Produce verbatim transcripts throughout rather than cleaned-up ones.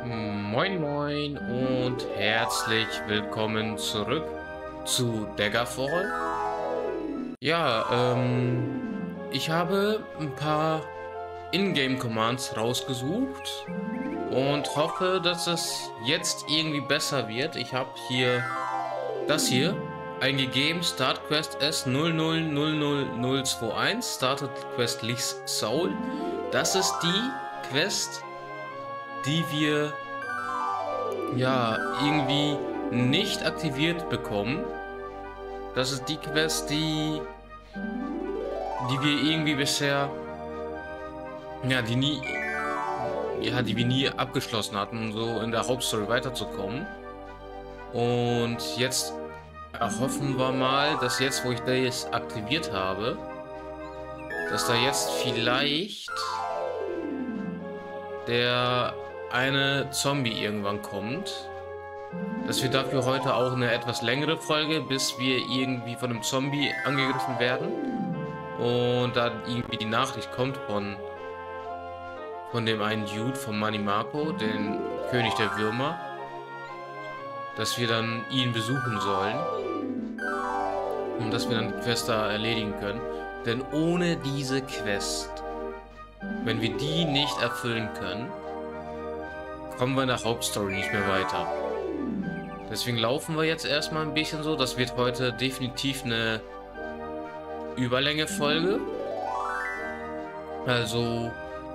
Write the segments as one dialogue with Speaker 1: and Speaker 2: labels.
Speaker 1: Moin Moin und herzlich willkommen zurück zu Daggerfall. Ja, ähm, ich habe ein paar Ingame-Commands rausgesucht und hoffe, dass es jetzt irgendwie besser wird. Ich habe hier das hier eingegeben, Start Quest S null null null null null zwei eins, Started Quest Lich's Soul. Das ist die Quest, die wir ja irgendwie nicht aktiviert bekommen. Das ist die Quest, die die wir irgendwie bisher ja die nie ja die wir nie abgeschlossen hatten, um so in der Hauptstory weiterzukommen. Und jetzt erhoffen wir mal, dass jetzt, wo ich das aktiviert habe, dass da jetzt vielleicht der eine Zombie irgendwann kommt. Dass wir dafür heute auch eine etwas längere Folge, bis wir irgendwie von einem Zombie angegriffen werden. Und dann irgendwie die Nachricht kommt von von dem einen Dude, von Manimako, den König der Würmer, dass wir dann ihn besuchen sollen. Und dass wir dann die Quest da erledigen können. Denn ohne diese Quest, wenn wir die nicht erfüllen können, kommen wir in der Hauptstory nicht mehr weiter. Deswegen laufen wir jetzt erstmal ein bisschen so. Das wird heute definitiv eine Überlänge-Folge. Also,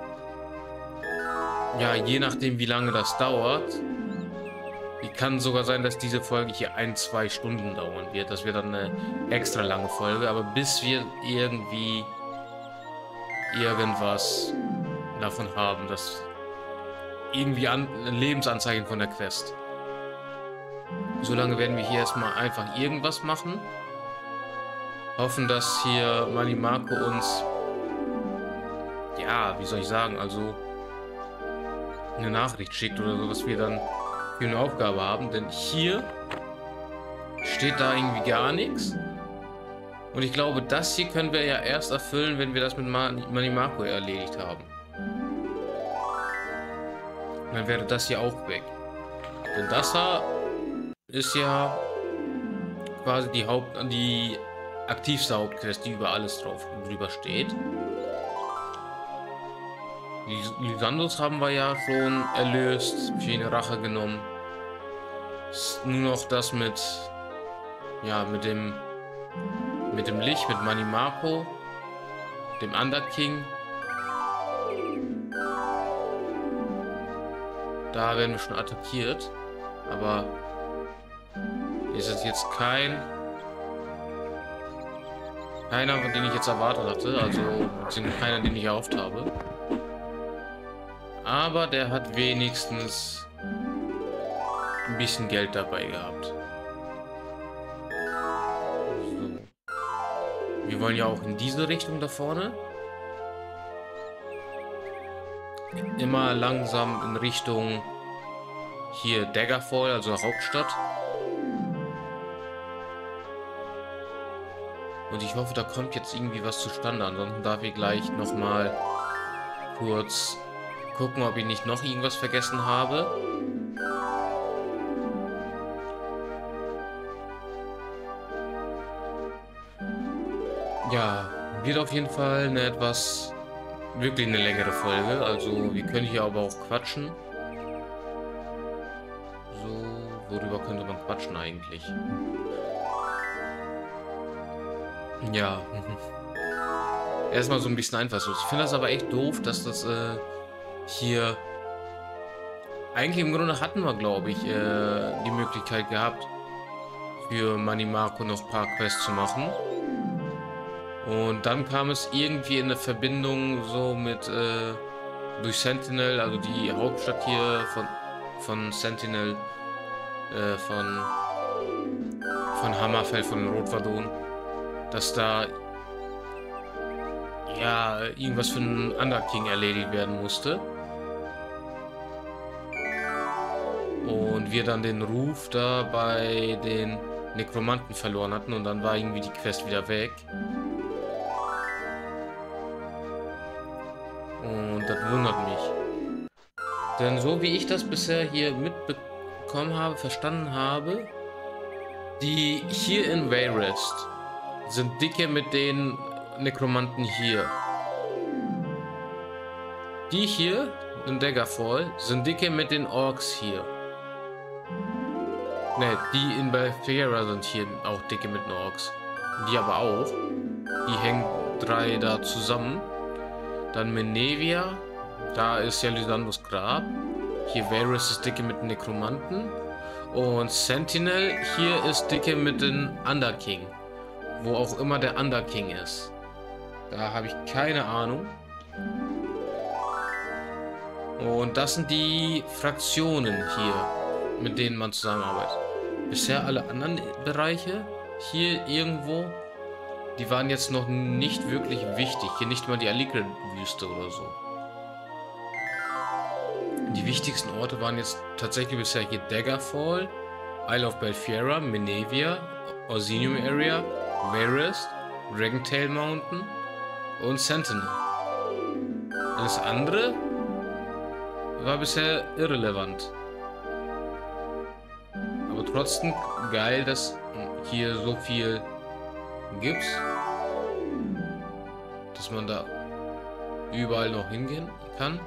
Speaker 1: ja, je nachdem, wie lange das dauert. Kann sogar sein, dass diese Folge hier ein, zwei Stunden dauern wird. Das wird dann eine extra lange Folge. Aber bis wir irgendwie irgendwas davon haben, dass irgendwie an, Lebensanzeigen von der Quest. Solange werden wir hier erstmal einfach irgendwas machen. Hoffen, dass hier Manimako uns, ja, wie soll ich sagen, also eine Nachricht schickt oder so, dass wir dann für eine Aufgabe haben. Denn hier steht da irgendwie gar nichts. Und ich glaube, das hier können wir ja erst erfüllen, wenn wir das mit Manimako erledigt haben. Und dann wäre das hier auch weg. Denn das da ist ja quasi die Haupt, die aktivste Hauptquest, die über alles drauf drüber steht. Die Lysandos haben wir ja schon erlöst, für ihn Rache genommen. Ist nur noch das mit, ja, mit dem, mit dem Licht, mit Manimako, dem Underking. Da werden wir schon attackiert, aber ist es jetzt kein keiner, von dem ich jetzt erwartet hatte, also beziehungsweise keiner, den ich erhofft habe. Aber der hat wenigstens ein bisschen Geld dabei gehabt. So. Wir wollen ja auch in diese Richtung da vorne. Immer langsam in Richtung hier Daggerfall, also Hauptstadt. Und ich hoffe, da kommt jetzt irgendwie was zustande. Ansonsten darf ich gleich nochmal kurz gucken, ob ich nicht noch irgendwas vergessen habe. Ja, wird auf jeden Fall eine etwas, wirklich eine längere Folge. Also wir können hier aber auch quatschen. So, worüber könnte man quatschen eigentlich? Ja. Erstmal so ein bisschen einfallslos. Ich finde das aber echt doof, dass das äh, hier... Eigentlich im Grunde hatten wir, glaube ich, äh, die Möglichkeit gehabt, für Manimako noch ein paar Quests zu machen. Und dann kam es irgendwie in eine Verbindung so mit äh, durch Sentinel, also die Hauptstadt hier von von Sentinel, äh, von von Hammerfell, von Rotwadon, dass da ja irgendwas für einen Underking erledigt werden musste. Und wir dann den Ruf da bei den Nekromanten verloren hatten und dann war irgendwie die Quest wieder weg. Und das wundert mich. Denn so wie ich das bisher hier mitbekommen habe, verstanden habe, die hier in Wayrest sind dicke mit den Nekromanten hier. Die hier in Daggerfall sind dicke mit den Orks hier. Ne, die in Balfira sind hier auch dicke mit den Orks. Die aber auch. Die hängen drei da zusammen. Dann Menevia. Da ist ja Lysandros Grab. Hier Varys ist dicke mit den Nekromanten. Und Sentinel hier ist dicke mit den Underking. Wo auch immer der Underking ist. Da habe ich keine Ahnung. Und das sind die Fraktionen hier, mit denen man zusammenarbeitet. Bisher alle anderen Bereiche hier irgendwo, die waren jetzt noch nicht wirklich wichtig. Hier nicht mal die Alikren-Wüste oder so. Die wichtigsten Orte waren jetzt tatsächlich bisher hier Daggerfall, Isle of Balfira, Menevia, Orsinium Area, Wayrest, Dragentail Mountain und Sentinel. Alles andere war bisher irrelevant. Aber trotzdem geil, dass hier so viel gibt, dass man da überall noch hingehen kann.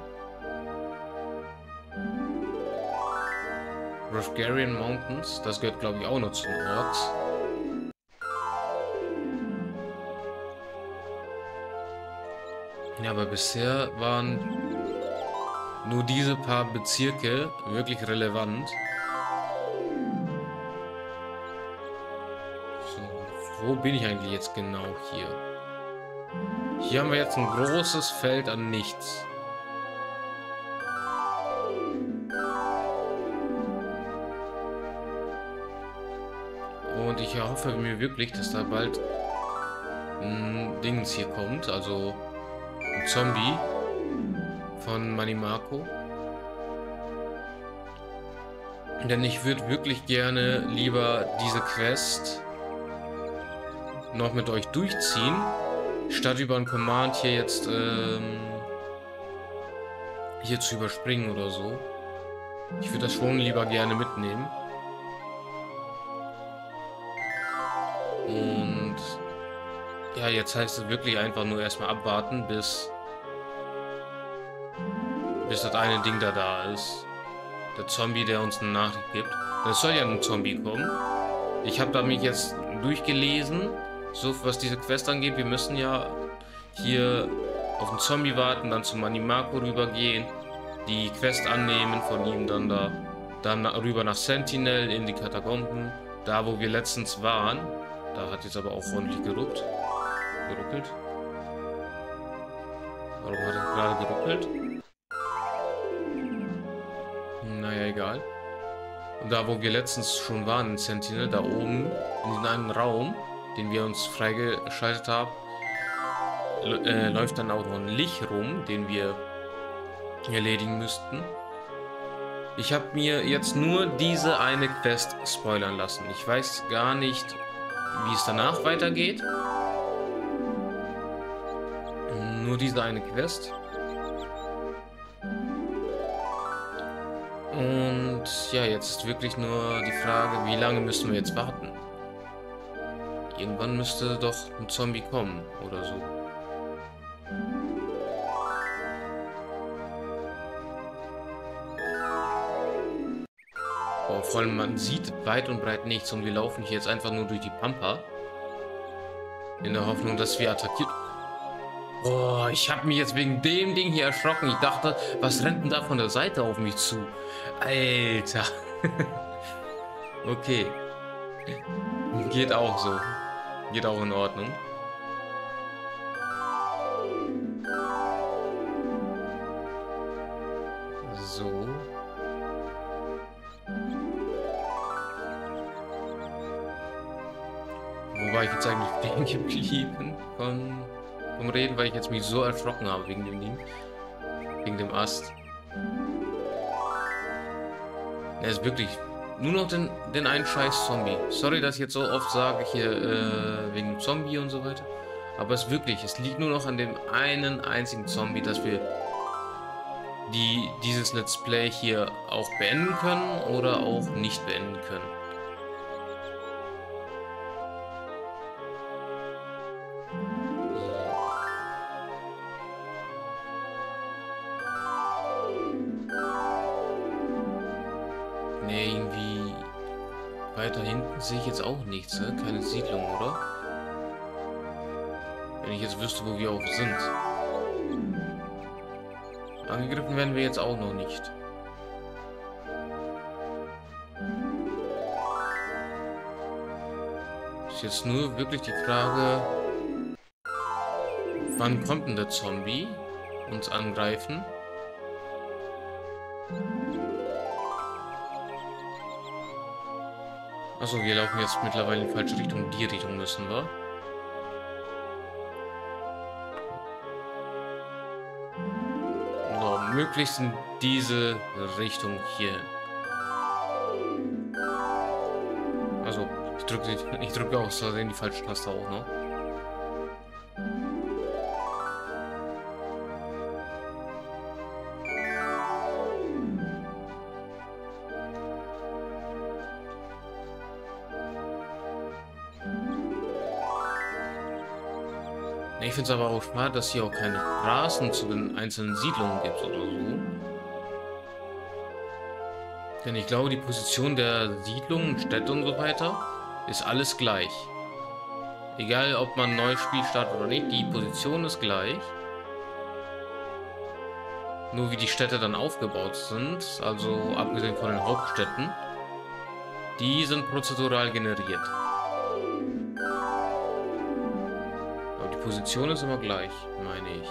Speaker 1: Rosgarian Mountains, das gehört glaube ich auch noch zu den Orks. Ja, aber bisher waren nur diese paar Bezirke wirklich relevant. So, wo bin ich eigentlich jetzt genau hier? Hier haben wir jetzt ein großes Feld an nichts. Und ich hoffe mir wirklich, dass da bald ein Dings hier kommt, also ein Zombie von Manimako. Denn ich würde wirklich gerne lieber diese Quest noch mit euch durchziehen, statt über ein Command hier jetzt ähm, hier zu überspringen oder so. Ich würde das schon lieber gerne mitnehmen. Und ja, jetzt heißt es wirklich einfach nur erstmal abwarten, bis bis das eine Ding da da ist. Der Zombie, der uns eine Nachricht gibt. Es soll ja ein Zombie kommen. Ich habe da mich jetzt durchgelesen, so was diese Quest angeht. Wir müssen ja hier auf den Zombie warten, dann zu Manimako rübergehen, die Quest annehmen von ihm, dann da dann rüber nach Sentinel in die Katakomben, da wo wir letztens waren. Da hat jetzt aber auch ordentlich geruckt. Geruckelt. Warum hat er gerade geruckelt? Naja, egal. Und da, wo wir letztens schon waren in Sentinel, da oben, in diesem einen Raum, den wir uns freigeschaltet haben, äh, läuft dann auch noch ein Lich rum, den wir erledigen müssten. Ich habe mir jetzt nur diese eine Quest spoilern lassen. Ich weiß gar nicht, wie es danach weitergeht. Nur diese eine Quest. Und ja, jetzt ist wirklich nur die Frage, wie lange müssen wir jetzt warten? Irgendwann müsste doch ein Zombie kommen oder so. Oh, vor allem man sieht weit und breit nichts und wir laufen hier jetzt einfach nur durch die Pampa. In der Hoffnung, dass wir attackiert. Oh, ich habe mich jetzt wegen dem Ding hier erschrocken. Ich dachte, was rennt denn da von der Seite auf mich zu? Alter. Okay. Geht auch so. Geht auch in Ordnung. So. Wo war ich jetzt eigentlich stehen geblieben? Von... vom Reden, weil ich jetzt mich so erschrocken habe wegen dem Ding. Wegen dem Ast. Er ist wirklich nur noch den, den einen scheiß Zombie. Sorry, dass ich jetzt so oft sage hier äh, wegen dem Zombie und so weiter. Aber es ist wirklich, es liegt nur noch an dem einen einzigen Zombie, dass wir die dieses Let's Play hier auch beenden können oder auch nicht beenden können. Ne, irgendwie weiter hinten sehe ich jetzt auch nichts, ne? Keine Siedlung, oder? Wenn ich jetzt wüsste, wo wir auch sind. Angegriffen werden wir jetzt auch noch nicht. Ist jetzt nur wirklich die Frage, wann kommt denn der Zombie uns angreifen? Achso, wir laufen jetzt mittlerweile in die falsche Richtung. Die Richtung müssen wir. So, möglichst in diese Richtung hier. Also, ich drücke, ich drücke auch so die falsche Taste auch, ne? Ich finde es aber auch schade, dass hier auch keine Straßen zu den einzelnen Siedlungen gibt oder so. Denn ich glaube, die Position der Siedlungen, Städte und so weiter ist alles gleich. Egal, ob man ein neues Spiel startet oder nicht, die Position ist gleich. Nur wie die Städte dann aufgebaut sind, also abgesehen von den Hauptstädten, die sind prozedural generiert. Die Position ist immer gleich, meine ich.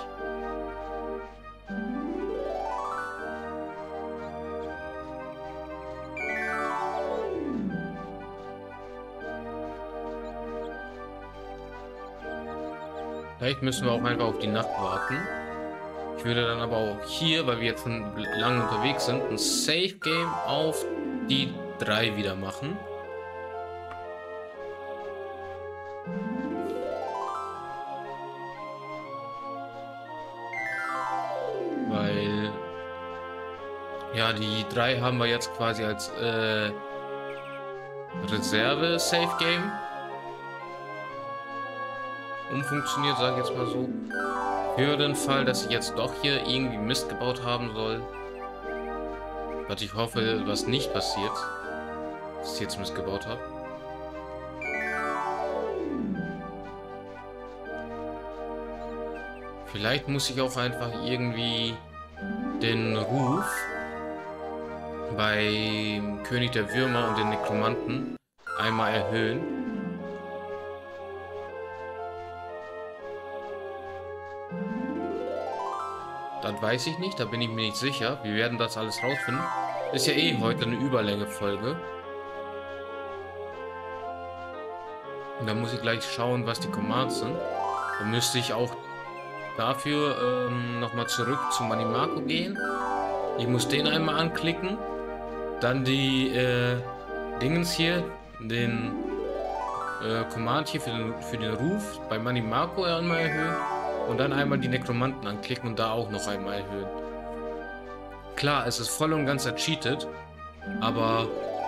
Speaker 1: Vielleicht müssen wir auch einfach auf die Nacht warten. Ich würde dann aber auch hier, weil wir jetzt schon lange unterwegs sind, ein Safe Game auf die drei wieder machen. Weil, ja, die drei haben wir jetzt quasi als äh, Reserve-Safe-Game umfunktioniert, sage ich jetzt mal so. Für den Fall, dass ich jetzt doch hier irgendwie Mist gebaut haben soll. Was ich hoffe, was nicht passiert, dass ich jetzt Mist gebaut habe. Vielleicht muss ich auch einfach irgendwie den Ruf bei König der Würmer und den Nekromanten einmal erhöhen. Das weiß ich nicht, da bin ich mir nicht sicher. Wir werden das alles rausfinden. Ist ja eh heute eine Überlänge-Folge. Und da muss ich gleich schauen, was die Commands sind. Da müsste ich auch dafür ähm, nochmal zurück zu Manimarco gehen. Ich muss den einmal anklicken. Dann die äh, Dingens hier, den äh, Command hier für den, für den Ruf bei Manimarco einmal erhöhen. Und dann einmal die Nekromanten anklicken und da auch noch einmal erhöhen. Klar, es ist voll und ganz ercheatet. Aber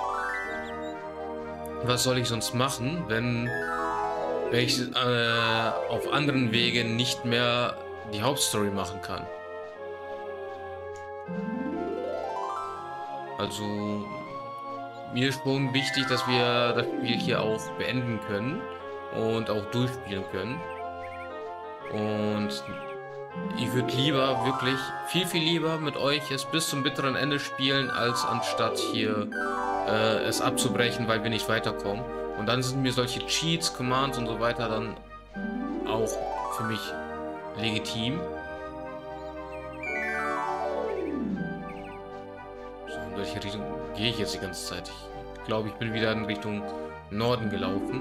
Speaker 1: was soll ich sonst machen, wenn... wenn ich äh, auf anderen Wegen nicht mehr die Hauptstory machen kann. Also mir ist schon wichtig, dass wir das Spiel hier auch beenden können und auch durchspielen können. Und ich würde lieber wirklich viel, viel lieber mit euch es bis zum bitteren Ende spielen, als anstatt hier äh, es abzubrechen, weil wir nicht weiterkommen. Und dann sind mir solche Cheats, Commands und so weiter dann auch für mich legitim. So, in welche Richtung gehe ich jetzt die ganze Zeit? Ich glaube, ich bin wieder in Richtung Norden gelaufen.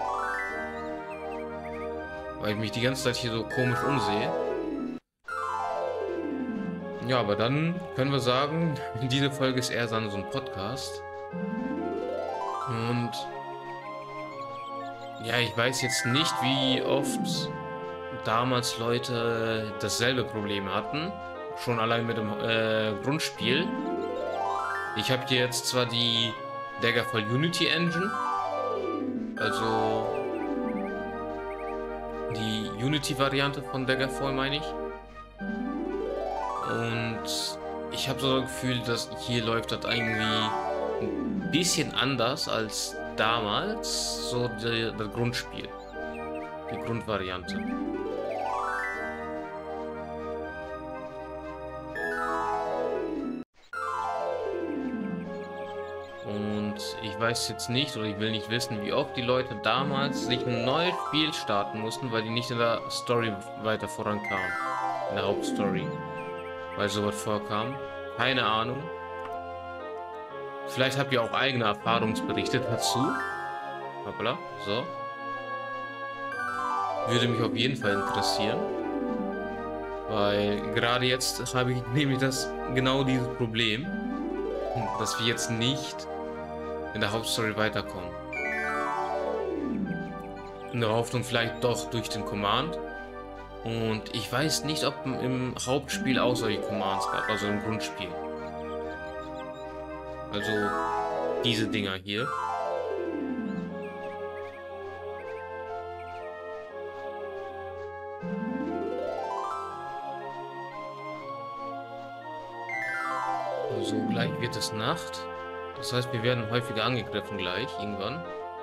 Speaker 1: Weil ich mich die ganze Zeit hier so komisch umsehe. Ja, aber dann können wir sagen, diese Folge ist eher so ein Podcast. Und ja, ich weiß jetzt nicht, wie oft damals Leute dasselbe Problem hatten. Schon allein mit dem äh, Grundspiel. Ich habe hier jetzt zwar die Daggerfall Unity Engine, also die Unity-Variante von Daggerfall meine ich. Und ich habe so das Gefühl, dass hier läuft das irgendwie ein bisschen anders als damals, so die, das Grundspiel, die Grundvariante. Und ich weiß jetzt nicht oder ich will nicht wissen, wie oft die Leute damals sich ein neues Spiel starten mussten, weil die nicht in der Story weiter vorankamen. In der Hauptstory. Weil sowas vorkam. Keine Ahnung. Vielleicht habt ihr auch eigene Erfahrungsberichte dazu. Hoppla, so. Würde mich auf jeden Fall interessieren. Weil gerade jetzt habe ich nämlich das genau dieses Problem, dass wir jetzt nicht in der Hauptstory weiterkommen. In der Hoffnung vielleicht doch durch den Command. Und ich weiß nicht, ob im Hauptspiel auch solche Commands gab, also im Grundspiel. Also diese Dinger hier. Also gleich wird es Nacht. Das heißt, wir werden häufiger angegriffen gleich, irgendwann.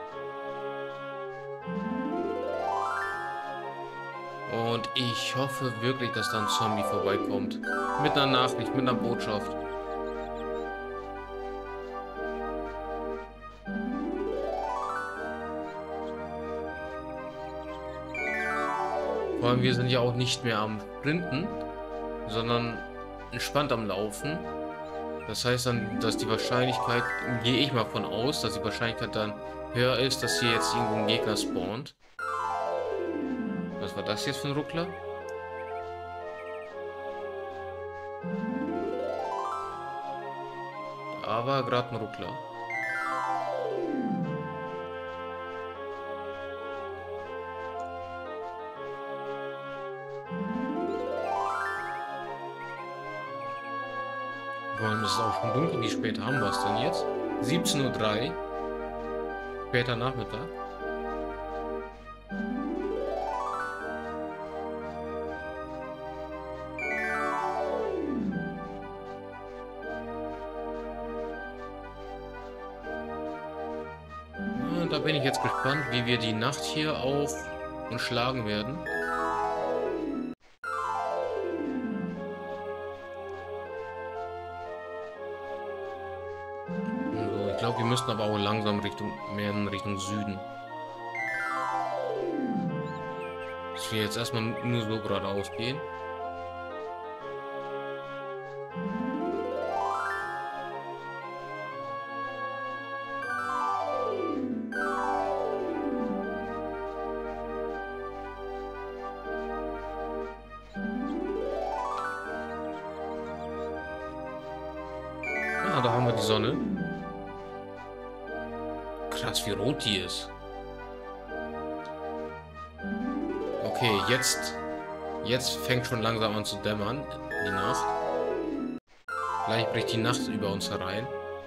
Speaker 1: Und ich hoffe wirklich, dass da ein Zombie vorbeikommt. Mit einer Nachricht, mit einer Botschaft. Vor allem, wir sind ja auch nicht mehr am Sprinten, sondern entspannt am Laufen. Das heißt dann, dass die Wahrscheinlichkeit, gehe ich mal von aus, dass die Wahrscheinlichkeit dann höher ist, dass hier jetzt irgendwo ein Gegner spawnt. Was war das jetzt für ein Ruckler? Da war gerade ein Ruckler. Vor allem ist es auch schon dunkel. Wie spät haben wir es denn jetzt? siebzehn Uhr drei. Später Nachmittag. Da bin ich jetzt gespannt, wie wir die Nacht hier auf und schlagen werden. Also, ich glaube, wir müssen aber auch langsam Richtung mehr in Richtung Süden. Dass wir jetzt erstmal nur so geradeaus gehen. Ah, da haben wir die Sonne. Krass, wie rot die ist. Okay, jetzt, jetzt fängt schon langsam an zu dämmern, die Nacht. Gleich bricht die Nacht über uns herein.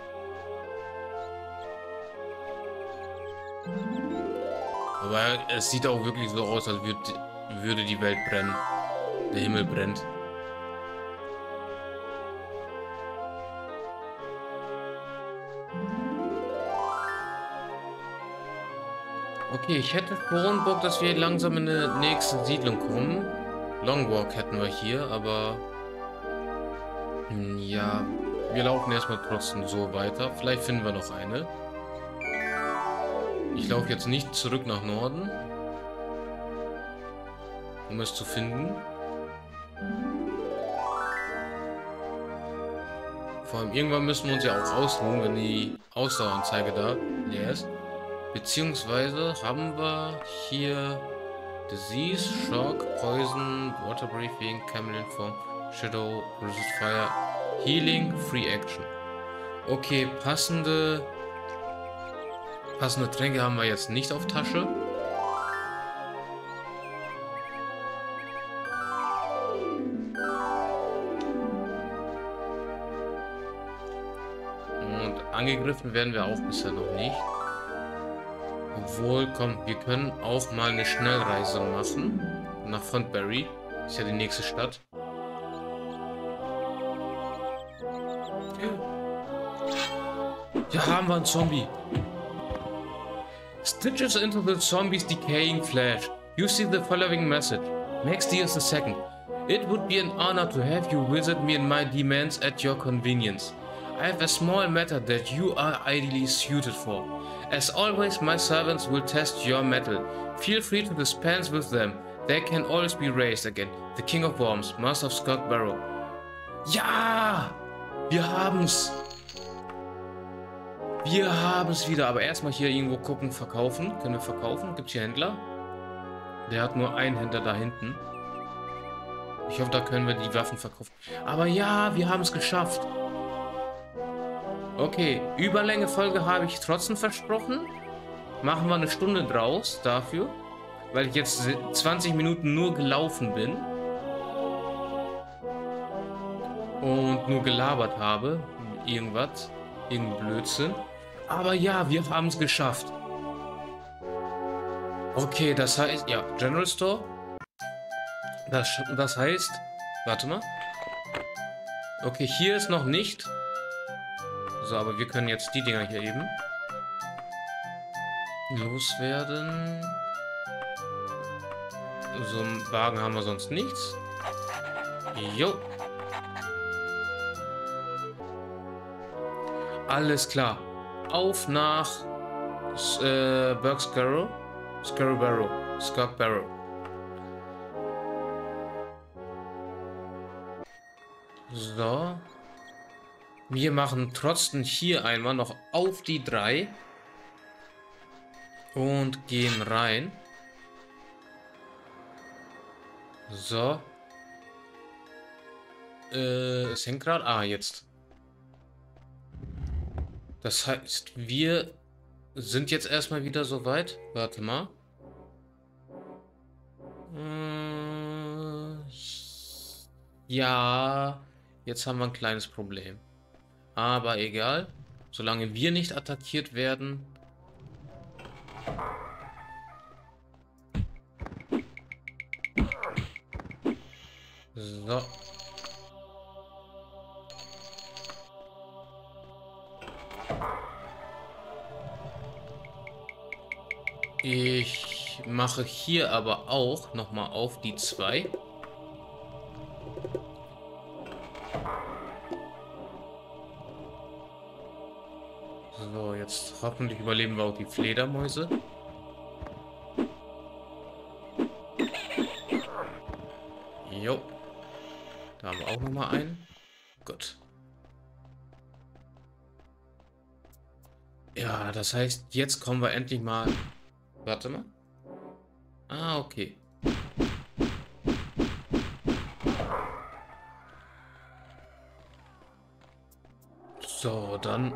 Speaker 1: Aber es sieht auch wirklich so aus, als würde, würde die Welt brennen. Der Himmel brennt. Okay, ich hätte schon Bock, dass wir langsam in die nächste Siedlung kommen. Longwalk hätten wir hier, aber ja, wir laufen erstmal trotzdem so weiter. Vielleicht finden wir noch eine. Ich laufe jetzt nicht zurück nach Norden, um es zu finden. Vor allem irgendwann müssen wir uns ja auch ausruhen, wenn die Ausdaueranzeige da leer ist. Beziehungsweise haben wir hier Disease, Shock, Poison, Water Breathing, Chameleon Form, Shadow, Resist Fire, Healing, Free Action. Okay, passende, passende Tränke haben wir jetzt nicht auf Tasche. angegriffen werden wir auch bisher noch nicht. Obwohl, komm, wir können auch mal eine Schnellreise machen. Nach Fontberry. Ist ja die nächste Stadt. Hier haben wir einen Zombie. Stitches into the zombie's decaying flesh. You see the following message. Max Diaz the second. It would be an honor to have you visit me in my demands at your convenience. I have a small matter that you are ideally suited for. As always, my servants will test your mettle. Feel free to dispense with them. They can always be raised again. The King of Worms, Master of Skog Barrow. Ja! Wir haben's! Wir haben es wieder. Aber erstmal hier irgendwo gucken, verkaufen. Können wir verkaufen? Gibt es hier Händler? Der hat nur einen Händler da hinten. Ich hoffe, da können wir die Waffen verkaufen. Aber ja, wir haben es geschafft. Okay, Überlänge Folge habe ich trotzdem versprochen. Machen wir eine Stunde draus dafür. Weil ich jetzt zwanzig Minuten nur gelaufen bin. Und nur gelabert habe. Irgendwas. Irgendein Blödsinn. Aber ja, wir haben es geschafft. Okay, das heißt... Ja, General Store. Das, das heißt... Warte mal. Okay, hier ist noch nicht. So, aber wir können jetzt die Dinger hier eben loswerden. So einen Wagen haben wir sonst nichts. Jo. Alles klar. Auf nach äh, Bergscarrow. Scarrow Barrow. Skog Barrow. So. Wir machen trotzdem hier einmal noch auf die drei. Und gehen rein. So. Äh, es hängt gerade. Ah, jetzt. Das heißt, wir sind jetzt erstmal wieder soweit. Warte mal. Äh, ja, jetzt haben wir ein kleines Problem. Aber egal. Solange wir nicht attackiert werden. So. Ich mache hier aber auch nochmal auf die zwei. So, jetzt hoffentlich überleben wir auch die Fledermäuse. Jo. Da haben wir auch nochmal einen. Gut. Ja, das heißt, jetzt kommen wir endlich mal... Warte mal. Ah, okay. So, dann...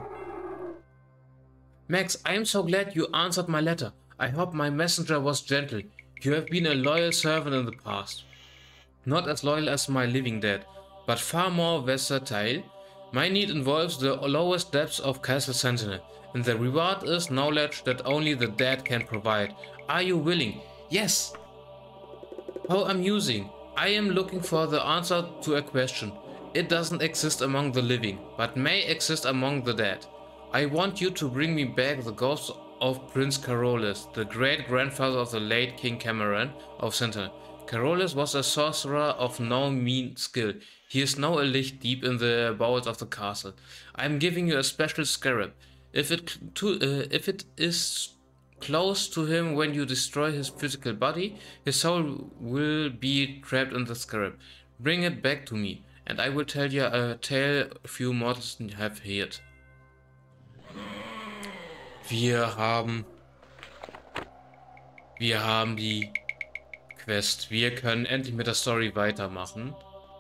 Speaker 1: Max, I'm so glad you answered my letter. I hope my messenger was gentle. You have been a loyal servant in the past. Not as loyal as my living dead, but far more versatile. My need involves the lowest depths of Castle Sentinel, and the reward is knowledge that only the dead can provide. Are you willing? Yes! How amusing. I am looking for the answer to a question. It doesn't exist among the living, but may exist among the dead. I want you to bring me back the ghost of Prince Carolus, the great-grandfather of the late King Cameron of Sentinel. Carolus was a sorcerer of no mean skill. He is now a lich deep in the bowels of the castle. I am giving you a special scarab. If it to, uh, if it is close to him when you destroy his physical body, his soul will be trapped in the scarab. Bring it back to me, and I will tell you a tale few mortals have heard. Wir haben... Wir haben die Quest. Wir können endlich mit der Story weitermachen.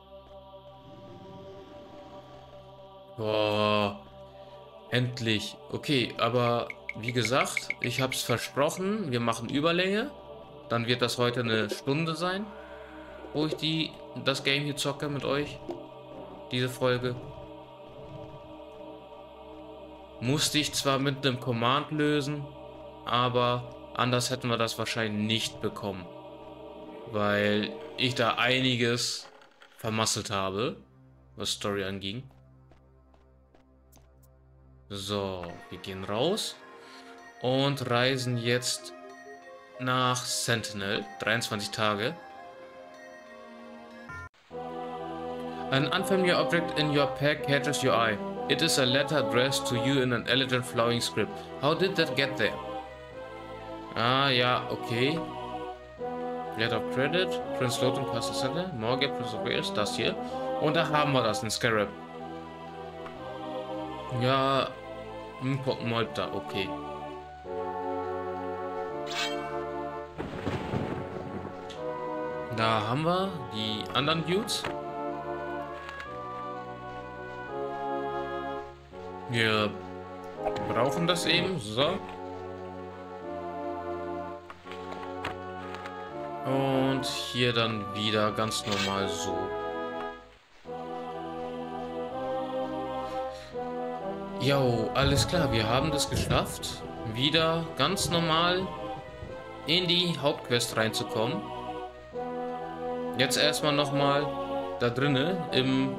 Speaker 1: Boah. Endlich. Okay, aber wie gesagt, ich habe es versprochen. Wir machen Überlänge. Dann wird das heute eine Stunde sein, wo ich die, das Game hier zocke mit euch. Diese Folge. Musste ich zwar mit einem Command lösen, aber anders hätten wir das wahrscheinlich nicht bekommen. Weil ich da einiges vermasselt habe, was Story anging. So, wir gehen raus und reisen jetzt nach Sentinel, dreiundzwanzig Tage. An unfamiliar object in your pack catches your eye. It is a letter addressed to you in an elegant flowing script. How did that get there? Ah, ja, okay. Letter of Credit, Prince Lothar, Pastor Center, Morgan, Prince of Wales, das hier. Und da haben wir das, ein Scarab. Ja, ein Pokémon da, okay. Da haben wir die anderen Dudes. Wir brauchen das eben, so. Und hier dann wieder ganz normal so. Jo, alles klar, wir haben das geschafft, wieder ganz normal in die Hauptquest reinzukommen. Jetzt erstmal nochmal da drinnen im...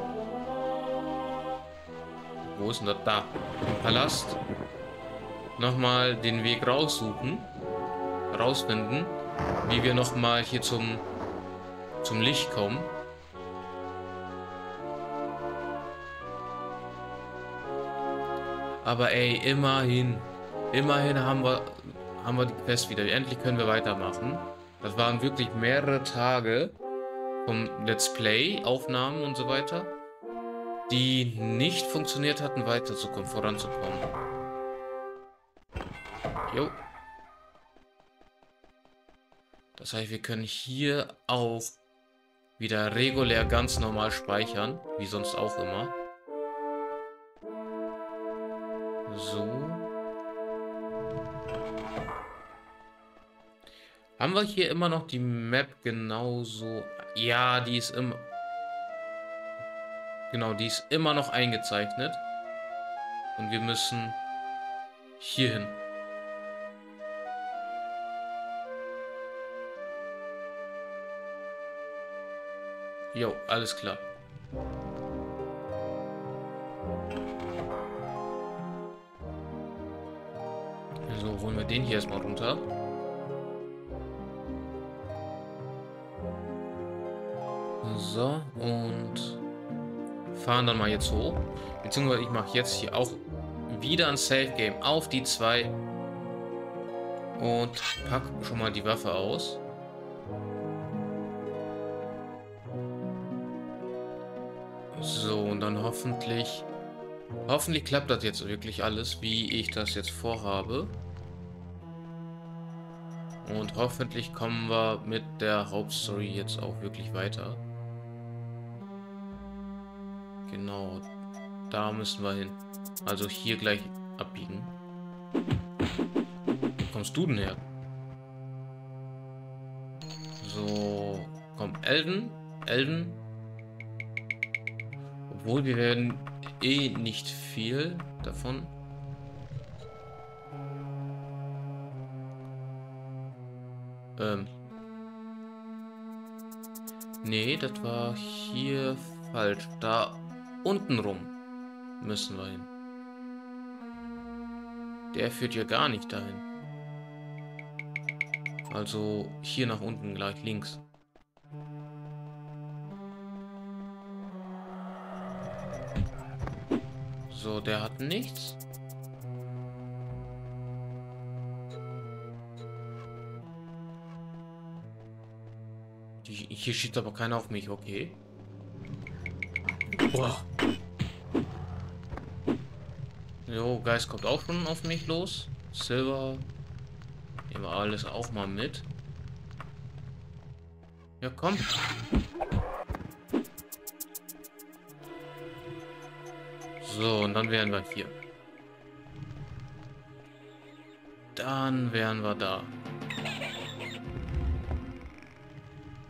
Speaker 1: Wo ist denn das? Da. Im Palast. Nochmal den Weg raussuchen. Rausfinden. Wie wir nochmal hier zum, zum Licht kommen. Aber ey, immerhin. Immerhin haben wir, haben wir die Quest wieder. Endlich können wir weitermachen. Das waren wirklich mehrere Tage vom Let's Play, Aufnahmen und so weiter, die nicht funktioniert hatten, weiterzukommen, voranzukommen. Jo. Das heißt, wir können hier auch wieder regulär ganz normal speichern, wie sonst auch immer. So. Haben wir hier immer noch die Map genauso? Ja, die ist immer... Genau, die ist immer noch eingezeichnet. Und wir müssen hier hin. Jo, alles klar. So, holen wir den hier erstmal runter. So, und fahren dann mal jetzt hoch. Beziehungsweise ich mache jetzt hier auch wieder ein Save Game auf die zwei und pack schon mal die Waffe aus. So, und dann hoffentlich hoffentlich klappt das jetzt wirklich alles, wie ich das jetzt vorhabe. Und hoffentlich kommen wir mit der Hauptstory jetzt auch wirklich weiter. Genau, da müssen wir hin. Also hier gleich abbiegen. Wo kommst du denn her? So, komm, Elden. Elden. Obwohl, wir werden eh nicht viel davon. Ähm. Nee, das war hier falsch. Da unten rum müssen wir hin. Der führt ja gar nicht dahin. Also hier nach unten gleich links. So, der hat nichts. Die, hier schießt aber keiner auf mich, okay. Boah. Jo, Geist kommt auch schon auf mich los. Silber. Nehmen wir alles auch mal mit. Ja, komm. So, und dann wären wir hier. Dann wären wir da.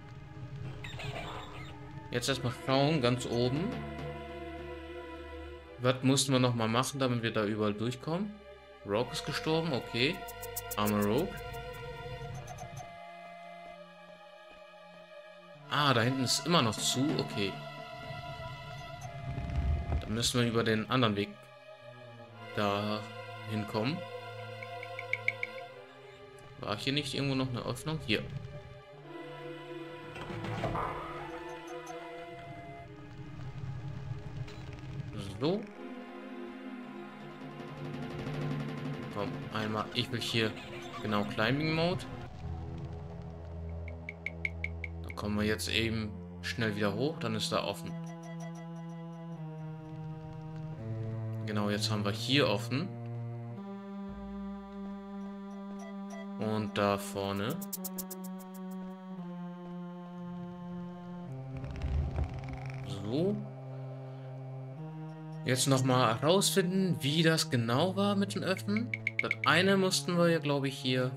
Speaker 1: Jetzt erstmal schauen, ganz oben. Was mussten wir nochmal machen, damit wir da überall durchkommen? Rogue ist gestorben, okay. Arme Rogue. Ah, da hinten ist immer noch zu, okay. Dann müssen wir über den anderen Weg da hinkommen. War hier nicht irgendwo noch eine Öffnung? Hier. So. Komm, einmal. Ich will hier genau Climbing Mode. Dann kommen wir jetzt eben schnell wieder hoch. Dann ist da offen. Genau, jetzt haben wir hier offen. Und da vorne. So. Jetzt nochmal herausfinden, wie das genau war mit den Öffnen. Das eine mussten wir ja, glaube ich, hier...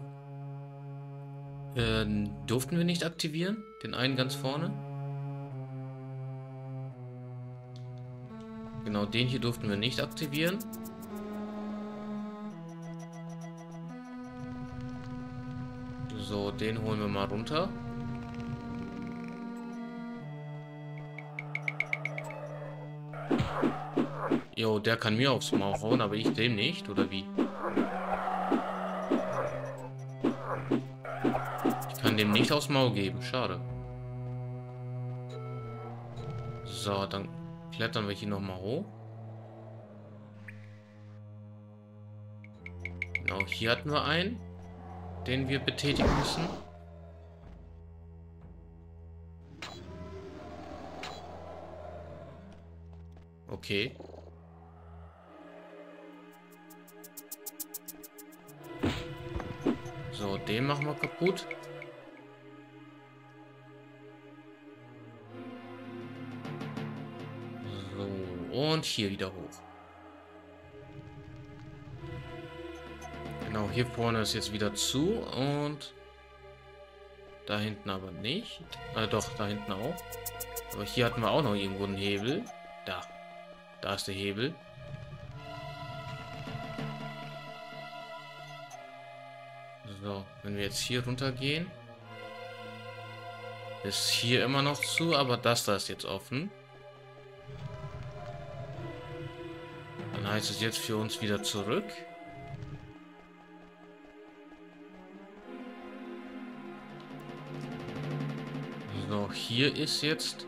Speaker 1: Äh, durften wir nicht aktivieren. Den einen ganz vorne. Genau, den hier durften wir nicht aktivieren. So, den holen wir mal runter. Jo, der kann mir aufs Maul hauen, aber ich dem nicht, oder wie? Ich kann dem nicht aufs Maul geben, schade. So, dann klettern wir hier nochmal hoch. Genau, hier hatten wir einen, den wir betätigen müssen. Okay. So, den machen wir kaputt. So, und hier wieder hoch. Genau, hier vorne ist jetzt wieder zu und da hinten aber nicht. Äh, doch, da hinten auch. Aber hier hatten wir auch noch irgendwo einen Hebel. Da. Da ist der Hebel. So, wenn wir jetzt hier runter gehen, ist hier immer noch zu, aber das da ist jetzt offen. Dann heißt es jetzt für uns wieder zurück. So, hier ist jetzt...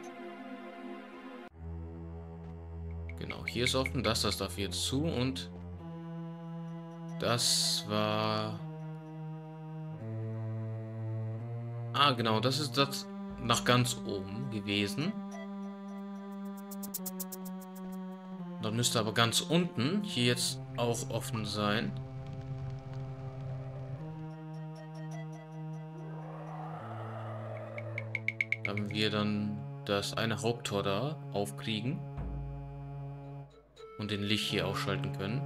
Speaker 1: Genau, hier ist offen, das, das darf jetzt zu und das war... Ah, genau, das ist das nach ganz oben gewesen. Dann müsste aber ganz unten hier jetzt auch offen sein. Damit wir dann das eine Haupttor da aufkriegen. Und den Licht hier ausschalten können.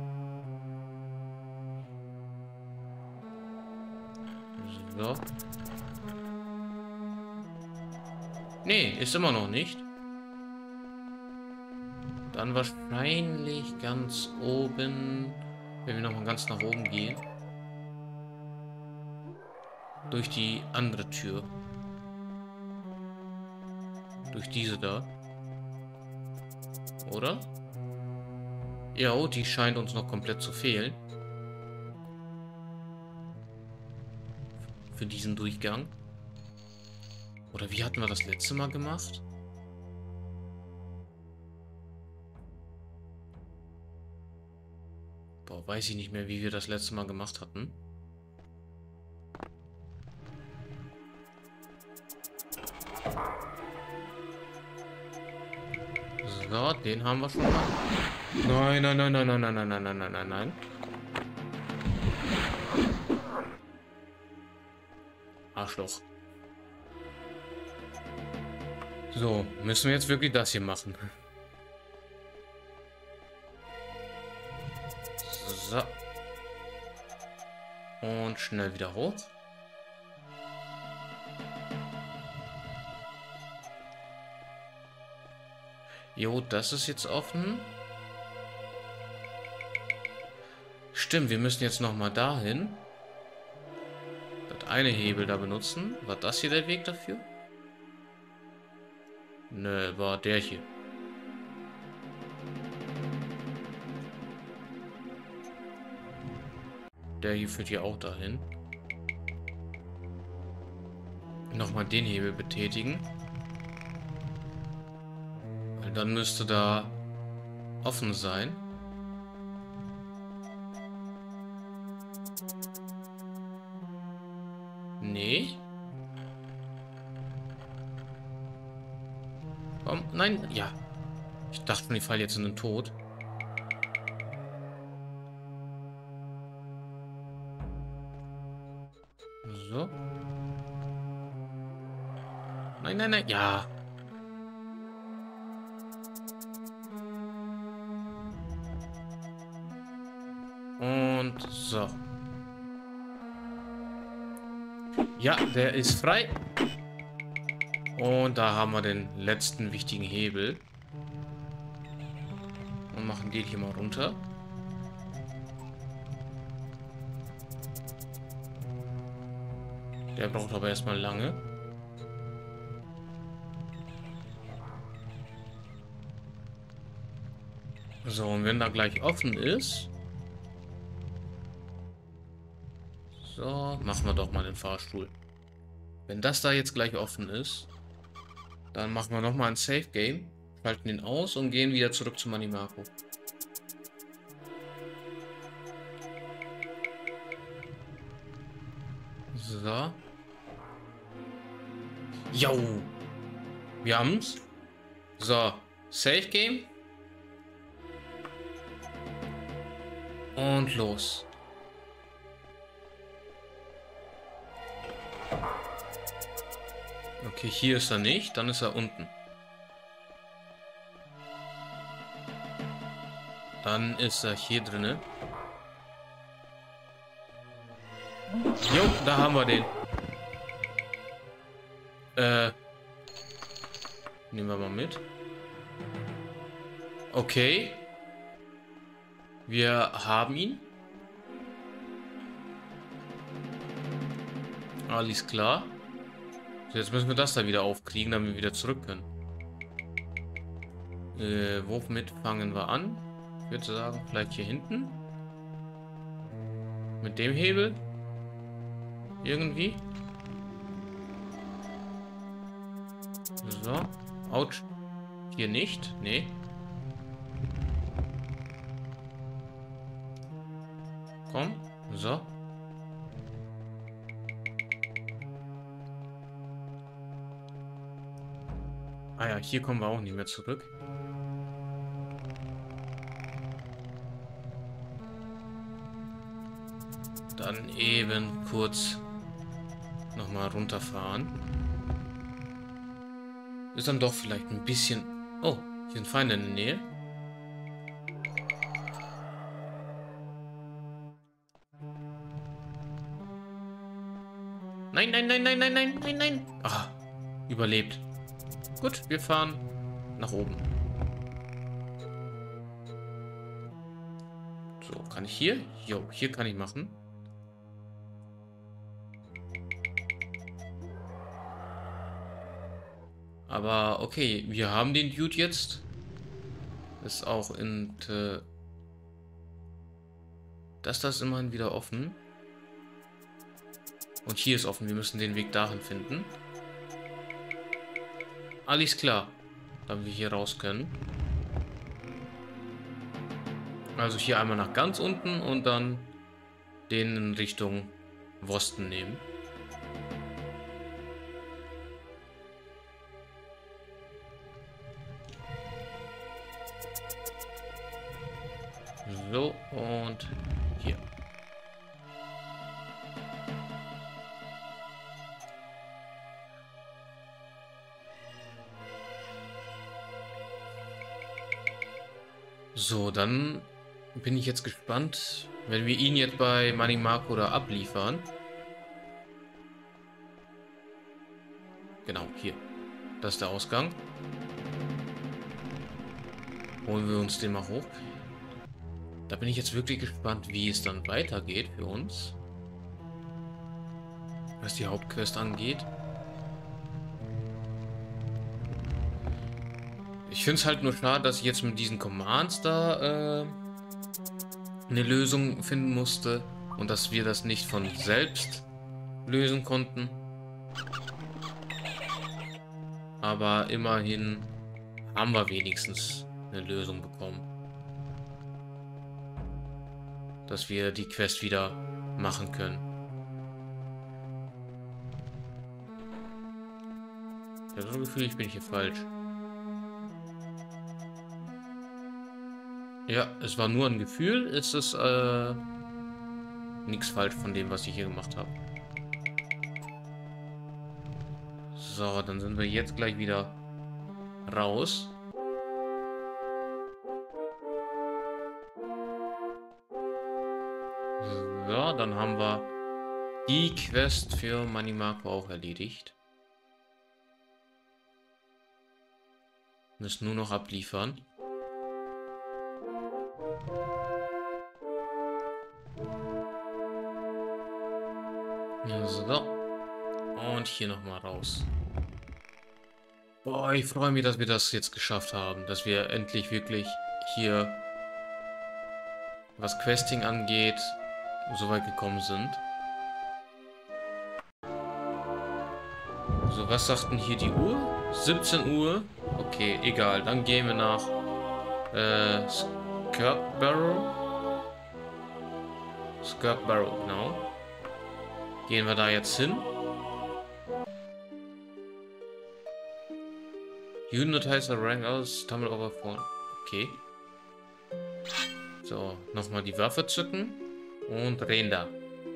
Speaker 1: So. Nee, ist immer noch nicht. Dann wahrscheinlich ganz oben, wenn wir nochmal ganz nach oben gehen. Durch die andere Tür. Durch diese da. Oder? Ja, oh, die scheint uns noch komplett zu fehlen. Für diesen Durchgang. Oder wie hatten wir das letzte Mal gemacht? Boah, weiß ich nicht mehr, wie wir das letzte Mal gemacht hatten. So, den haben wir schon mal. Nein, nein, nein, nein, nein, nein, nein, nein, nein, nein, nein, nein. Arschloch. So, müssen wir jetzt wirklich das hier machen. So. Und schnell wieder hoch. Jo, das ist jetzt offen. Stimmt, wir müssen jetzt nochmal dahin. Das eine Hebel da benutzen. War das hier der Weg dafür? Nö, war der hier. Der hier führt hier auch dahin. Nochmal den Hebel betätigen. Weil dann müsste da offen sein. Nee. Komm, nein, ja. Ich dachte schon, ich falle jetzt in den Tod. So. Nein, nein, nein, ja. Und so. Ja, der ist frei. Und da haben wir den letzten wichtigen Hebel. Und machen den hier mal runter. Der braucht aber erstmal lange. So, und wenn da gleich offen ist... So, machen wir doch mal den Fahrstuhl. Wenn das da jetzt gleich offen ist, dann machen wir nochmal ein Safe Game, schalten ihn aus und gehen wieder zurück zu Manimako. So. Jo. Wir haben's. So. Safe Game. Und los. Okay, hier ist er nicht, dann ist er unten. Dann ist er hier drinne. Jo, da haben wir den. Äh. Nehmen wir mal mit. Okay. Wir haben ihn. Alles klar. So, jetzt müssen wir das da wieder aufkriegen, damit wir wieder zurück können. Äh, womit fangen wir an? Ich würde sagen, vielleicht hier hinten. Mit dem Hebel. Irgendwie. So. Autsch. Hier nicht. Nee. Komm. So. Ah ja, hier kommen wir auch nicht mehr zurück. Dann eben kurz nochmal runterfahren. Ist dann doch vielleicht ein bisschen... Oh, hier sind Feinde in der Nähe. Nein, nein, nein, nein, nein, nein, nein, nein. Ah, überlebt. Gut, wir fahren nach oben. So, kann ich hier? Jo, hier kann ich machen. Aber okay, wir haben den Dude jetzt. Ist auch in... Äh, das, das ist immerhin wieder offen. Und hier ist offen, wir müssen den Weg dahin finden. Alles klar, damit wir hier raus können. Also hier einmal nach ganz unten und dann den in Richtung Osten nehmen. So, und hier. So, dann bin ich jetzt gespannt, wenn wir ihn jetzt bei Manimako da abliefern. Genau, hier. Das ist der Ausgang. Holen wir uns den mal hoch. Da bin ich jetzt wirklich gespannt, wie es dann weitergeht für uns. Was die Hauptquest angeht. Ich finde es halt nur schade, dass ich jetzt mit diesen Commands da äh, eine Lösung finden musste und dass wir das nicht von selbst lösen konnten. Aber immerhin haben wir wenigstens eine Lösung bekommen. Dass wir die Quest wieder machen können. Ich habe so ein Gefühl, ich bin hier falsch. Ja, es war nur ein Gefühl. Es ist äh, nichts falsch von dem, was ich hier gemacht habe. So, dann sind wir jetzt gleich wieder raus. So, dann haben wir die Quest für Manimako auch erledigt. Müssen nur noch abliefern. So. Und hier nochmal raus. Boah, ich freue mich, dass wir das jetzt geschafft haben. Dass wir endlich wirklich hier, was Questing angeht, so weit gekommen sind. So, was sagt denn hier die Uhr? siebzehn Uhr. Okay, egal. Dann gehen wir nach äh, Skirt Barrow. Skirt Barrow, genau. Gehen wir da jetzt hin. Unitizer Rank aus, Tumble over phone. Okay. So, nochmal die Waffe zücken und drehen da.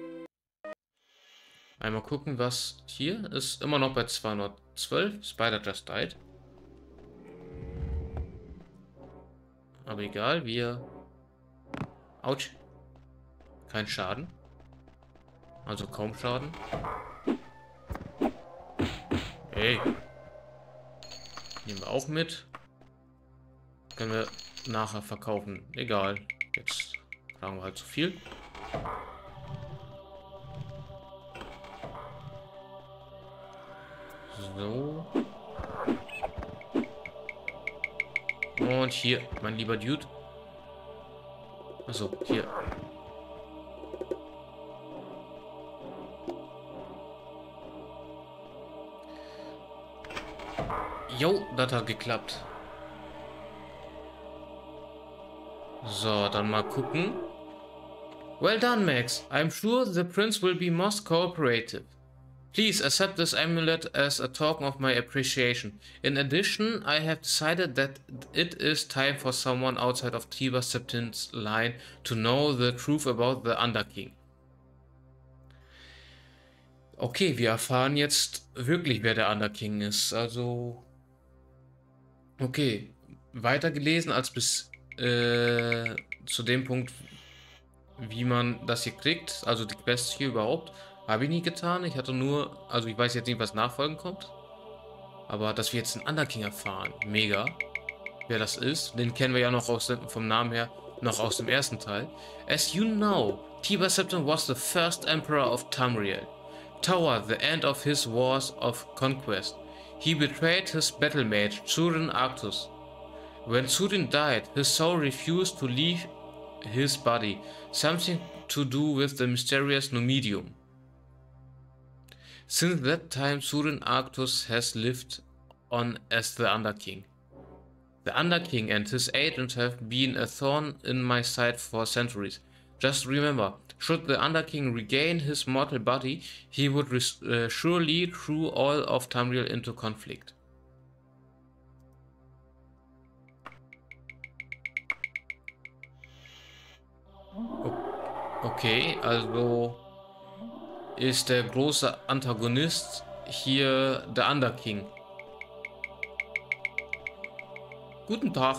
Speaker 1: Einmal gucken, was hier ist. Immer noch bei zweihundertzwölf. Spider just died. Aber egal, wir... Autsch. Kein Schaden. Also kaum Schaden. Hey. Nehmen wir auch mit. Können wir nachher verkaufen. Egal. Jetzt tragen wir halt zu viel. So. Und hier, mein lieber Dude. Achso, hier. Jo, das hat geklappt. So, dann mal gucken. Well done, Max. I'm sure the prince will be most cooperative. Please accept this amulet as a token of my appreciation. In addition, I have decided that it is time for someone outside of Tiber Septim's line to know the truth about the Underking. Okay, wir erfahren jetzt wirklich, wer der Underking ist. Also... Okay, weitergelesen als bis äh, zu dem Punkt, wie man das hier kriegt, also die Quest hier überhaupt, habe ich nie getan. Ich hatte nur, also ich weiß jetzt nicht, was nachfolgen kommt, aber dass wir jetzt einen Underking erfahren, mega. Wer das ist, den kennen wir ja noch aus dem, vom Namen her, noch aus dem ersten Teil. As you know, Tiber Septim was the first emperor of Tamriel. Toward the end of his wars of conquest, he betrayed his battlemate, Surin Arctus. When Surin died, his soul refused to leave his body, something to do with the mysterious Numidium. Since that time, Surin Arctus has lived on as the Underking. The Underking and his agents have been a thorn in my side for centuries. Just remember, should the Underking regain his mortal body, he would uh, surely throw all of Tamriel into conflict. Okay, also ist der große Antagonist hier der Underking. Guten Tag.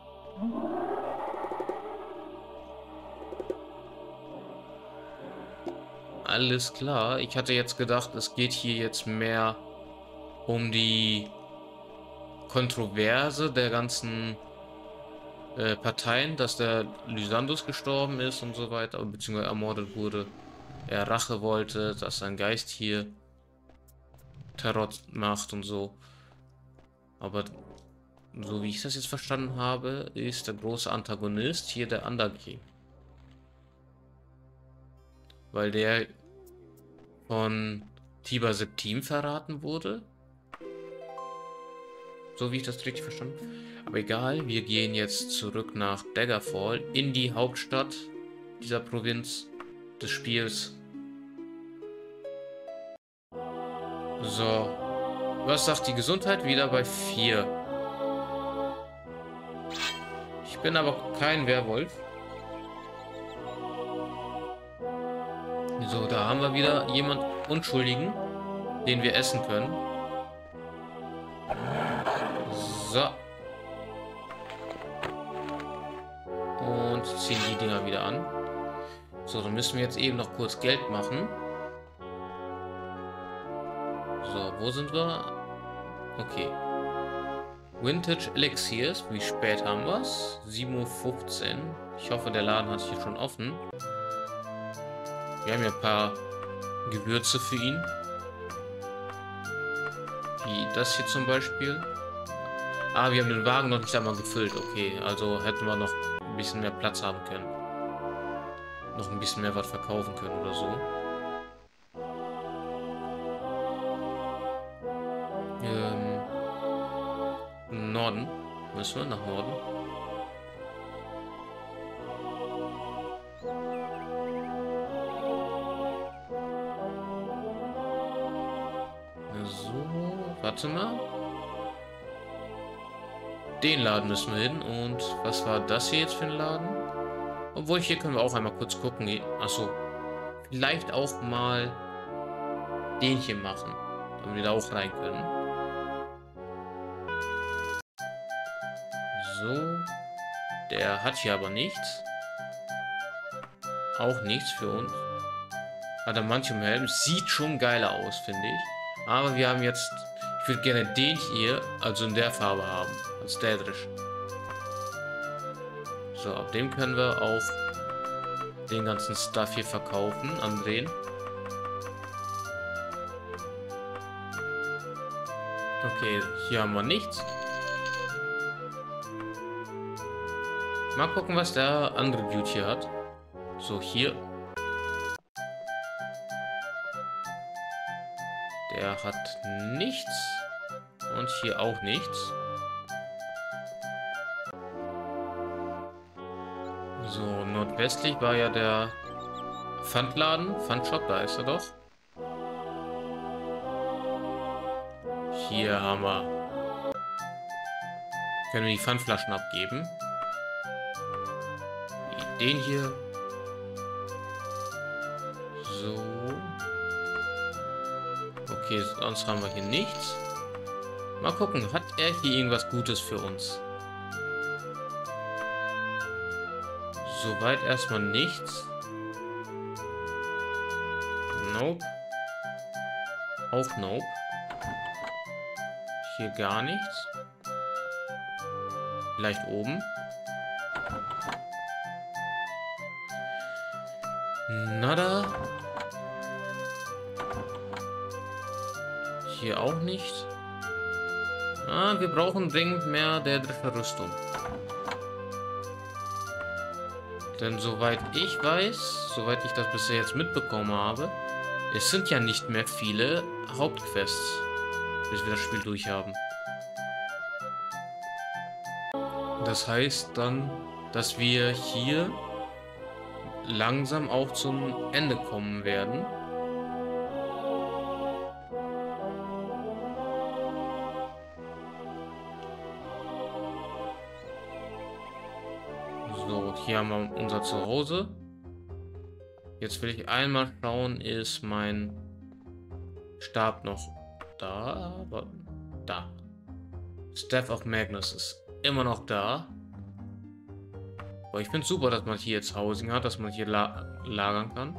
Speaker 1: Alles klar. Ich hatte jetzt gedacht, es geht hier jetzt mehr um die Kontroverse der ganzen äh, Parteien, dass der Lysandus gestorben ist und so weiter, beziehungsweise ermordet wurde. Er Rache wollte, dass sein Geist hier Terror macht und so. Aber so wie ich das jetzt verstanden habe, ist der große Antagonist hier der Underking. Weil der von Tiber Septim verraten wurde. So wie ich das richtig verstanden habe. Aber egal, wir gehen jetzt zurück nach Daggerfall, in die Hauptstadt dieser Provinz des Spiels. So. Was sagt die Gesundheit? Wieder bei vier. Ich bin aber kein Werwolf. So, da haben wir wieder jemanden Unschuldigen, den wir essen können. So. Und ziehen die Dinger wieder an. So, dann müssen wir jetzt eben noch kurz Geld machen. So, wo sind wir? Okay. Vintage Elixiers. Wie spät haben wir es? sieben Uhr fünfzehn. Ich hoffe, der Laden hat hier schon offen. Wir haben ja ein paar Gewürze für ihn. Wie das hier zum Beispiel. Ah, wir haben den Wagen noch nicht einmal gefüllt. Okay, also hätten wir noch ein bisschen mehr Platz haben können. Noch ein bisschen mehr was verkaufen können oder so. Ähm, Norden. Müssen wir nach Norden. So, warte mal. Den Laden müssen wir hin. Und was war das hier jetzt für ein Laden? Obwohl, hier können wir auch einmal kurz gucken. Achso. Vielleicht auch mal den hier machen. Damit wir da auch rein können. So. Der hat hier aber nichts. Auch nichts für uns. Hat er manche Helm. Sieht schon geiler aus, finde ich. Aber wir haben jetzt... Ich würde gerne den hier, also in der Farbe haben. Als Daedrish. So, ab dem können wir auch den ganzen Stuff hier verkaufen, andrehen. Okay, hier haben wir nichts. Mal gucken, was der andere Dude hier hat. So, hier. Der hat nichts. Und hier auch nichts. So, nordwestlich war ja der Pfandladen. Pfandshop, da ist er doch. Hier haben wir... Können wir die Pfandflaschen abgeben. Den hier. So. Okay, sonst haben wir hier nichts. Mal gucken, hat er hier irgendwas Gutes für uns? Soweit erstmal nichts. Nope. Auch nope. Hier gar nichts. Vielleicht oben. Nada. Hier auch nicht. Ah, wir brauchen dringend mehr der dritte Rüstung. Denn soweit ich weiß, soweit ich das bisher jetzt mitbekommen habe, es sind ja nicht mehr viele Hauptquests, bis wir das Spiel durchhaben. Das heißt dann, dass wir hier langsam auch zum Ende kommen werden. So, hier haben wir unser Zuhause. Jetzt will ich einmal schauen, ist mein Stab noch da? Da. Staff of Magnus ist immer noch da. Aber ich finde es super, dass man hier jetzt Housing hat, dass man hier la lagern kann.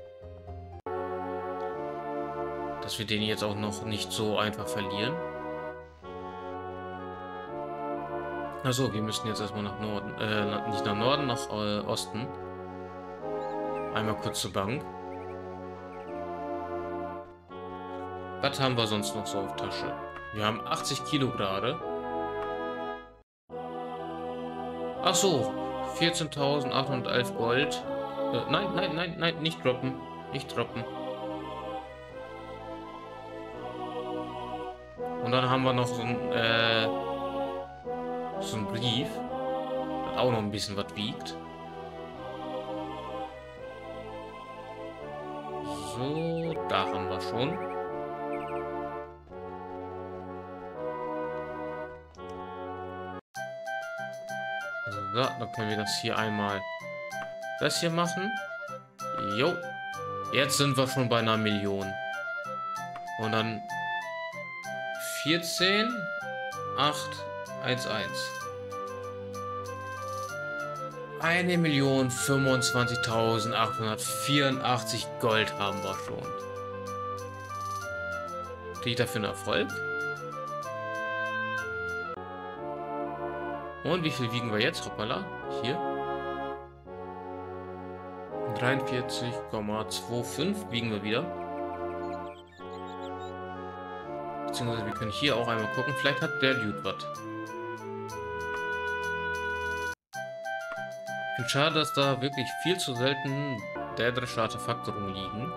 Speaker 1: Dass wir den jetzt auch noch nicht so einfach verlieren. Achso, wir müssen jetzt erstmal nach Norden. Äh, nicht nach Norden, nach äh, Osten. Einmal kurz zur Bank. Was haben wir sonst noch so auf Tasche? Wir haben achtzig Kilo gerade. Ach so, vierzehntausendachthundertelf Gold. Äh, nein, nein, nein, nein, nicht droppen. Nicht droppen. Und dann haben wir noch so ein, äh, so ein Brief, das auch noch ein bisschen was wiegt. So, da haben wir schon. So, dann können wir das hier einmal das hier machen. Jo. Jetzt sind wir schon bei einer Million. Und dann vierzehn, acht, eins, eins. eine Million fünfundzwanzigtausendachthundertvierundachtzig Gold haben wir schon. Kriege ich dafür einen Erfolg? Und wie viel wiegen wir jetzt? Hoppala. Hier. dreiundvierzig Komma fünfundzwanzig wiegen wir wieder. Beziehungsweise wir können hier auch einmal gucken. Vielleicht hat der Dude was. Ich finde schade, dass da wirklich viel zu selten dädrische Artefakte rumliegen.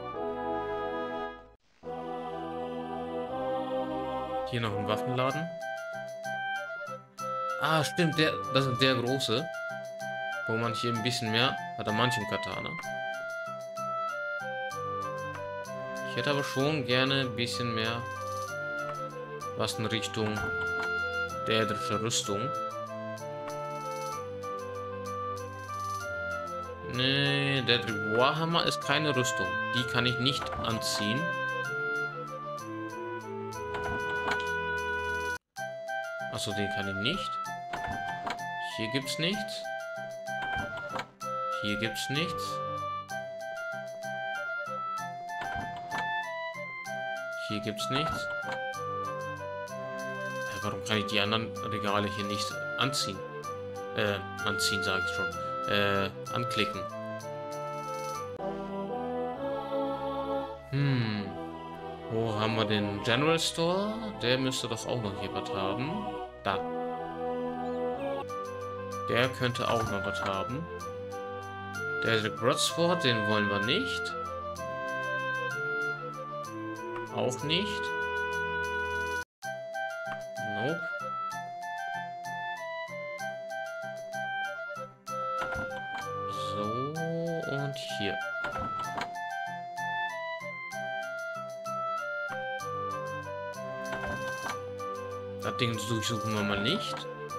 Speaker 1: Hier noch ein Waffenladen. Ah, stimmt, der, das ist der große. Wo man hier ein bisschen mehr hat, er manchem Katana. Ich hätte aber schon gerne ein bisschen mehr was in Richtung dädrische Rüstung. Nee, der Warhammer ist keine Rüstung. Die kann ich nicht anziehen. Achso, den kann ich nicht. Hier gibt's nichts. Hier gibt's nichts. Hier gibt's nichts. Warum kann ich die anderen Regale hier nicht anziehen? Äh, anziehen sage ich schon. Äh, anklicken. Hm. Wo haben wir den General Store? Der müsste doch auch noch hier was haben. Da. Der könnte auch noch was haben. Der Broadsword, den wollen wir nicht. Auch nicht. Nope. So, und hier. Das Ding durchsuchen wir mal nicht.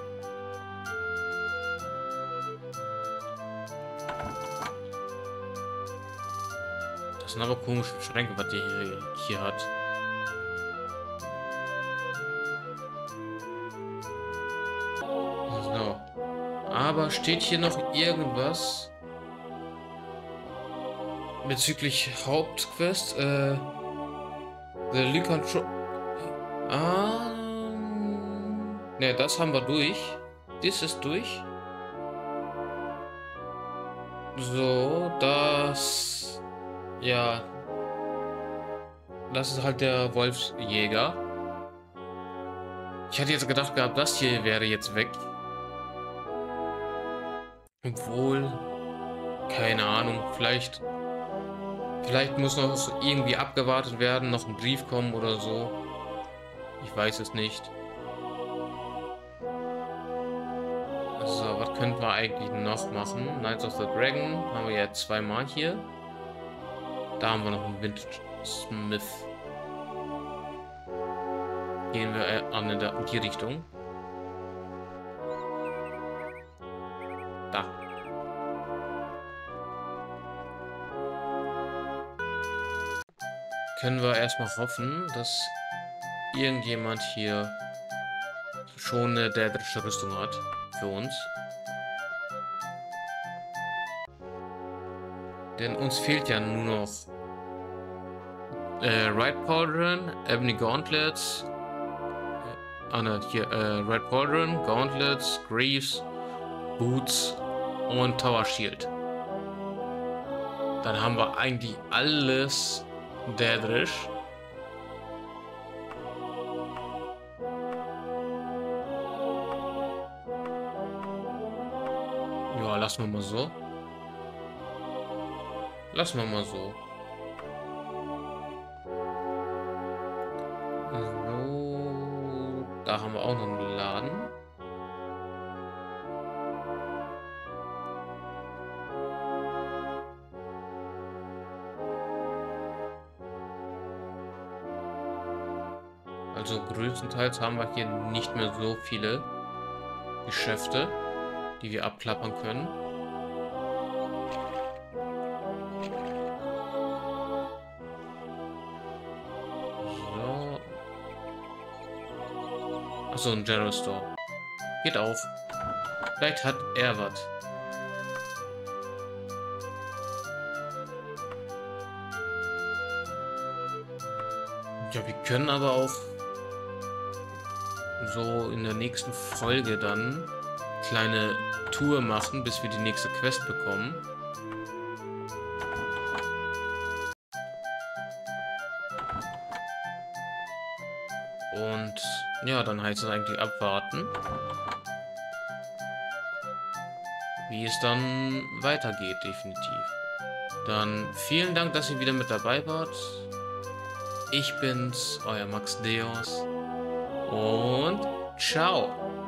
Speaker 1: Das sind aber komische Schränke, was der hier, hier hat. So. Aber steht hier noch irgendwas bezüglich Hauptquest? Äh, The Lycan Tro Ah. Ne, das haben wir durch. Das ist durch. So, das... Ja. Das ist halt der Wolfsjäger. Ich hatte jetzt gedacht gehabt, das hier wäre jetzt weg. Obwohl... Keine Ahnung, vielleicht... Vielleicht muss noch irgendwie abgewartet werden, noch ein Brief kommen oder so. Ich weiß es nicht. So, was könnten wir eigentlich noch machen? Knights of the Dragon haben wir ja zweimal hier. Da haben wir noch einen Vintage Smith. Gehen wir äh, an in, der, in die Richtung. Da. Können wir erstmal hoffen, dass irgendjemand hier schon eine dädrische Rüstung hat für uns. Denn uns fehlt ja nur noch äh, Right Pauldron, Ebony Gauntlets, Ah ne, hier, äh, Red Pauldron, Gauntlets, Greaves, Boots und Tower Shield. Dann haben wir eigentlich alles Daedrish. Ja, lassen wir mal so. Lassen wir mal so. So, da haben wir auch noch einen Laden. Also größtenteils haben wir hier nicht mehr so viele Geschäfte, die wir abklappern können. So. Achso, ein General Store. Geht auf. Vielleicht hat er was. Ja, wir können aber auch so in der nächsten Folge dann kleine Tour machen, bis wir die nächste Quest bekommen. Und ja, dann heißt es eigentlich abwarten, wie es dann weitergeht, definitiv. Dann vielen Dank, dass ihr wieder mit dabei wart. Ich bin's, euer Max Deus. Und ciao.